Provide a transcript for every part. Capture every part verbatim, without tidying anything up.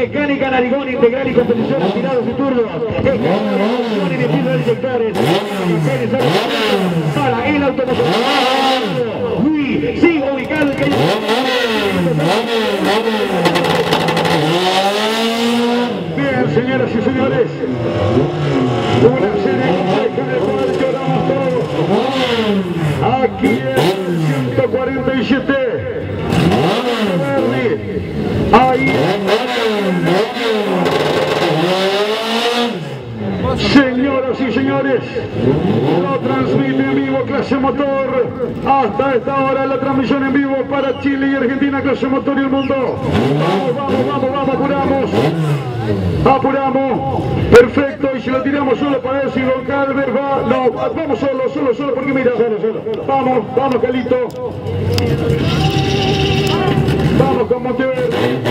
Mecánica Narigón, integral y competición, tirados y turnos. Escalación y destino de sectores. Para el automotor. Luis, sigue ubicado el que... Bien, señoras y señores. Una serie con el cual lloramos todos. Aquí es ciento cuarenta y siete. Ahí. Señoras y señores, lo transmite en vivo Clase Motor. Hasta esta hora la transmisión en vivo para Chile y Argentina, Clase Motor y el mundo. Vamos, vamos, vamos, vamos, apuramos. Apuramos. Perfecto, y si lo tiramos solo para ver si Don Calver va. No, vamos solo, solo, solo, porque mira. Solo, solo. Vamos, vamos, Calito. Vamos con Monteverde.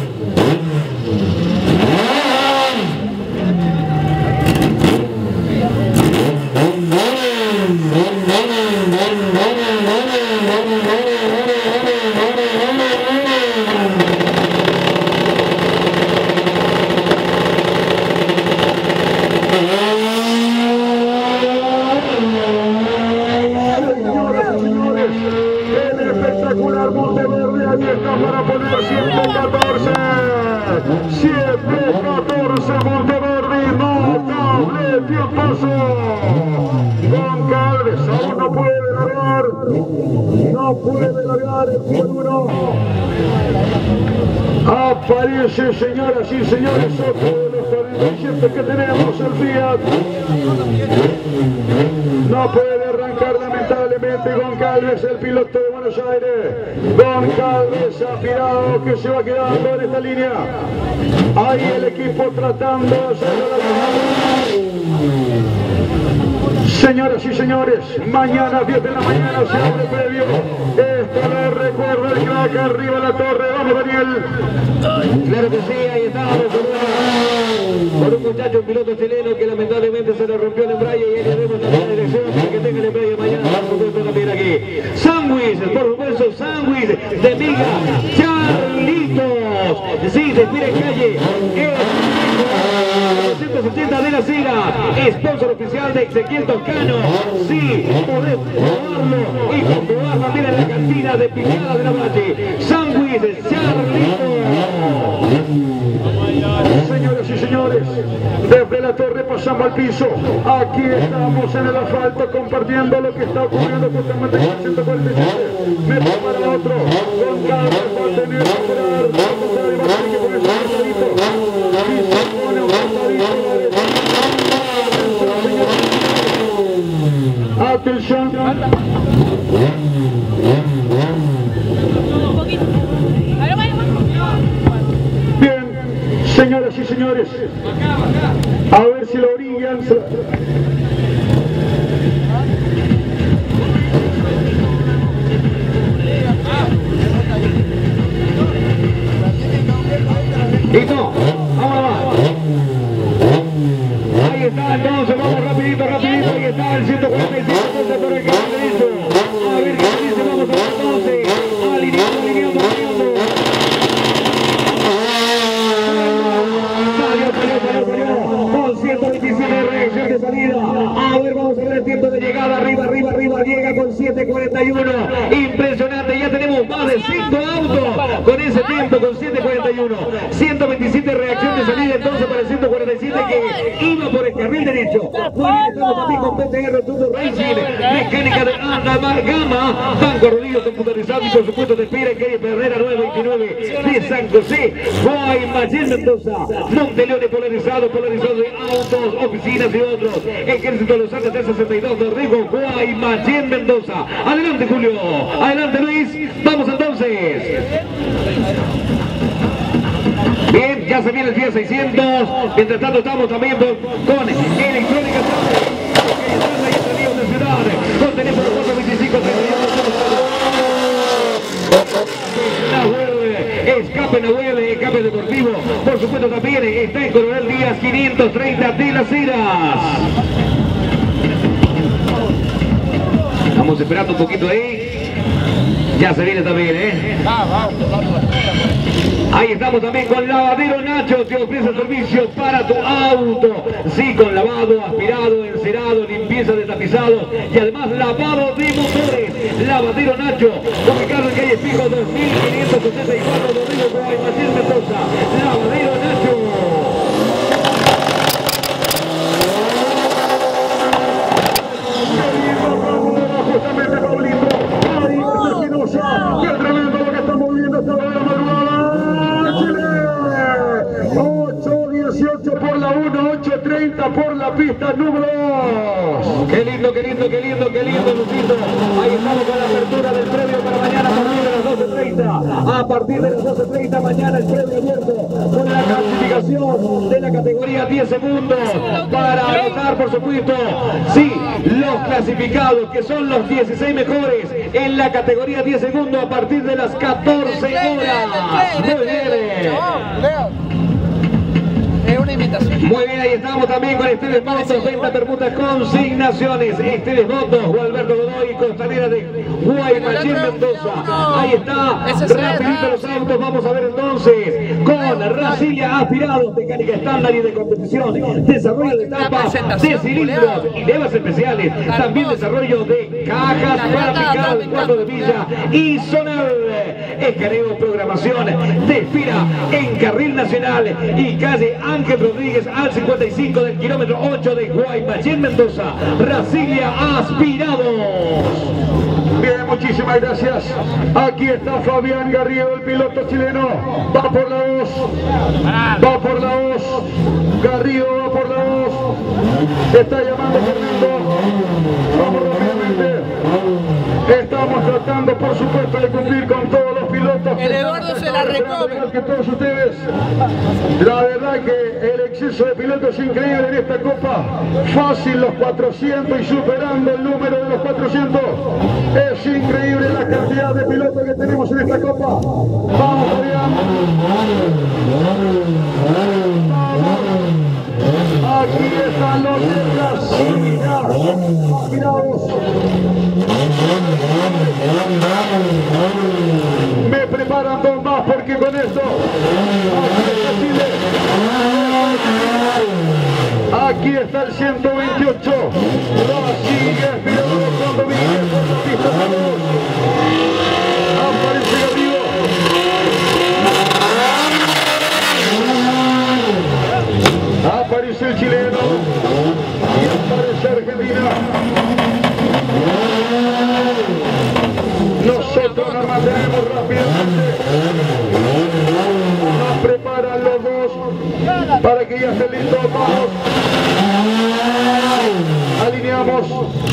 Para poner siete catorce, siete catorce Monteverde, notable tiempazo. Don Calves aún no puede largar, no puede largar el uno. Aparece, señoras y señores, otro de los cuarenta y siete que tenemos, el Fiat. No puede arrancar lamentablemente Goncalves, el piloto de Buenos Aires. Goncalves ha tirado que se va quedando en esta línea. Ahí el equipo tratando de hacerlo la... Señoras y señores, mañana diez de la mañana se abre previo. Esto lo recuerda el crack arriba de la torre. Vamos, Daniel. Claro que sí, ahí estamos con, con un muchacho, un piloto chileno que lamentablemente se le rompió el embrague y ahí le demos la dirección para que tenga el embrague mañana. Por supuesto también aquí. Sándwich, por supuesto, sándwich de miga. Charlitos. Sí, de Pire Calle. doscientos ochenta de la Cira, sponsor oficial de Ezequiel Toscano. Sí, podemos probarlo y comprobar también en la cantina de Picada de la Valle. Sándwich de Charlito. Señoras y señores, desde la torre pasamos al piso. Aquí estamos en el asfalto compartiendo lo que está ocurriendo justamente en el ciento cuarenta y siete. Me para otro. Con cada va a tener que esperar. Vamos a ver, va a tener que ponerse un costadito. Y se pone un costadito. Atención. Bien, señoras y señores, a ver si lo orillan. Listo, vamos. Ahí está, entonces vamos rapidito, rapidito. Ahí está el ciento cuarenta y cinco, entonces por el que se hizo. A ver qué dice, vamos a ver entonces. Alineando, alineando, alineando. Salió, salió, salió, salió. Con ciento veintisiete de reacción de salida. A ver, vamos a ver el tiempo de llegada. Arriba, arriba, arriba. Llega con siete cuarenta y uno. Impresionante, ya tenemos más de cinco autos con ese tiempo, con siete cuarenta y uno. ciento veintisiete reacción de salida entonces para el ciento cuarenta y siete que iba por el carril derecho. Muy bien, estamos también con P T R Turbo Racing, mecánica de alta gama, banco rodillo computarizado y por supuesto de Pira y Calle Ferrera nueve veintinueve de San José, Guaymallén Mendoza, Monteleone polarizado, polarizado de autos, oficinas y otros, Ejército de los Andes del sesenta y dos de Rigo, Guaymallén Mendoza. Adelante Julio, adelante Luis, vamos entonces. Bien, ya se viene el Fiat seiscientos. Mientras tanto estamos también con, con Electrónica de Ciudad, con teléfono cuatro veinticinco escape Nahuel, escape deportivo. Por supuesto también está en Coronel Díaz quinientos treinta de las Heras. Vamos esperando un poquito ahí. Ya se viene también, ¿eh? Ahí estamos también con Lavadero Nacho, te ofrece servicio para tu auto. Sí, con lavado, aspirado, encerado, limpieza de tapizado y además lavado de motores. Lavadero Nacho, ubicado en calle Pico dos mil quinientos setenta y cuatro, Rodrigo Guaymallén, Mendoza. Lavadero Nacho. Justamente Pablito, ahí está Espinosa, qué tremendo lo que estamos viendo esta hora de la madrugada. Chile, ocho dieciocho por la uno, ocho treinta por la pista número dos. Qué lindo, qué lindo, qué lindo, qué lindo, Lucito. Ahí estamos con la apertura del premio para mañana a partir de las doce treinta. A partir de las doce treinta mañana el premio abierto con la clasificación de la categoría diez segundos para anotar, por supuesto, sí, los clasificados que son los dieciséis mejores en la categoría diez segundos a partir de las catorce horas. Muy bien. Una invitación. Muy bien, ahí estamos también con Esteves Motos, venta, permutas, consignaciones. Esteves Motos, Gualberto Godoy, Costanera de Guaymallén, Mendoza. Ahí está, rapidito los autos, vamos a ver entonces, con Racilia Aspirados, mecánica estándar y de competición, desarrollo de etapas, de cilindros y levas especiales, también desarrollo de cajas para picar de cuarto de villa y sonar, escaneo, programación, Despira en carril nacional y calle Ángel Rodríguez al cincuenta y cinco del kilómetro ocho de Guaymallén, Mendoza. Racilia Aspirados. Bien, muchísimas gracias. Aquí está Fabián Garrido, el piloto chileno. Va por la dos. Va por la dos. Garrido va por la dos. Está llamando Fernando. Vamos rápidamente. Estamos tratando, por supuesto, de cumplir con todos los pilotos. El Eduardo se la recoge. Que todos ustedes. La verdad que el exceso de pilotos es increíble en esta copa. Fácil los cuatrocientos y superando el número de los cuatrocientos. Es increíble la cantidad de pilotos que tenemos en esta copa. Vamos, Fabián. Aquí están los de Racilia Aspirados. Me preparan dos más porque con esto aquí está Chile. Aquí está el ciento veintiocho. Racilia Aspirados con Domínguez por la pista. Aparece Garrido. Aparece el chileno y aparece Argentina. Nosotros nos mantenemos rápidamente. Nos preparan los dos para que ya estén listos. Vamos. Alineamos.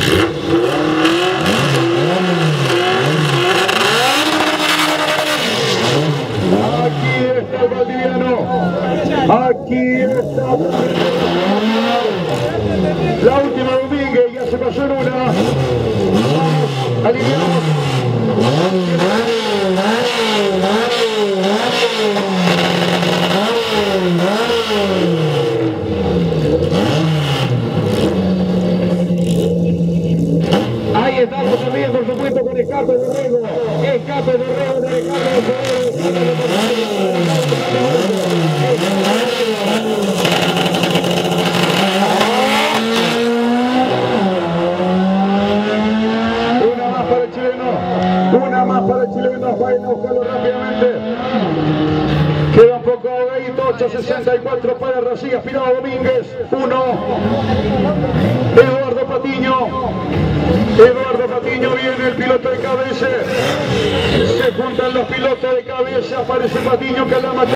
Aquí está el valdiviano. Aquí está. La última Domínguez, ya se pasó en una. Vamos, alineamos. Ahí estamos también, por supuesto, con Escape Dorrego. Escape Dorrego de Ricardo Una más para el chileno. Una más para el chileno. Vayan a buscarlo rápidamente. Queda un poco ahogadito. ocho sesenta y cuatro para Racilia Aspirados Domínguez. Uno. Eduardo Patiño. Eduardo Patiño viene el piloto de cabeza. Se juntan los pilotos de cabeza. Aparece Patiño que la mata.